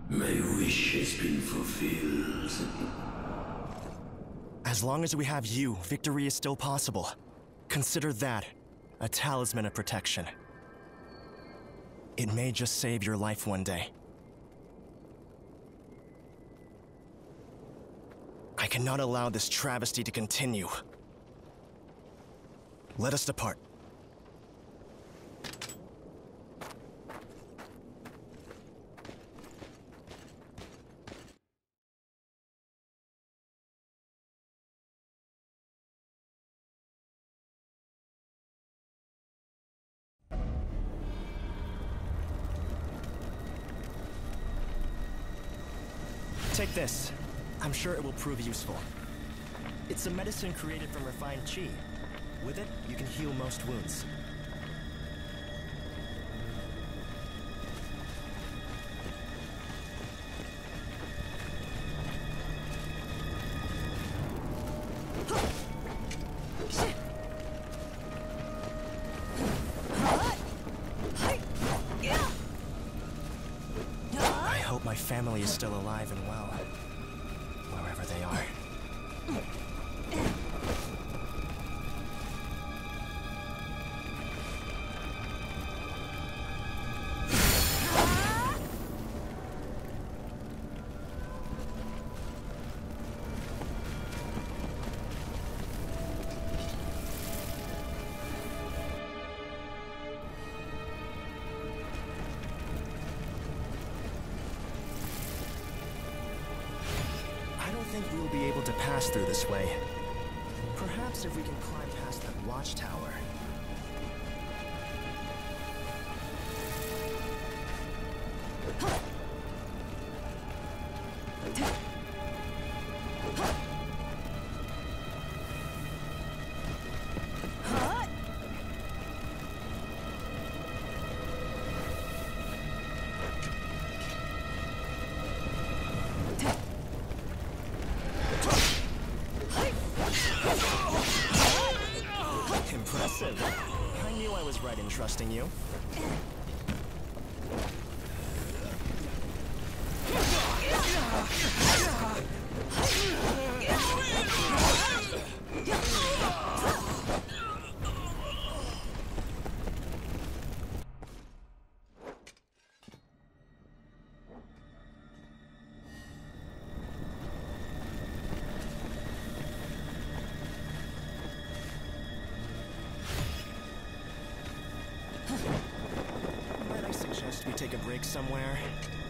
My wish has been fulfilled. As long as we have you, victory is still possible. Consider that a talisman of protection. It may just save your life one day. I cannot allow this travesty to continue. Let us depart. Take this. I'm sure it will prove useful. It's a medicine created from refined qi. With it, you can heal most wounds. I hope my family is still alive and well, wherever they are. I don't think we'll be able to pass through this way. Perhaps if we can climb past that watchtower. Impressive. I knew I was right in trusting you. Might I suggest we take a break somewhere?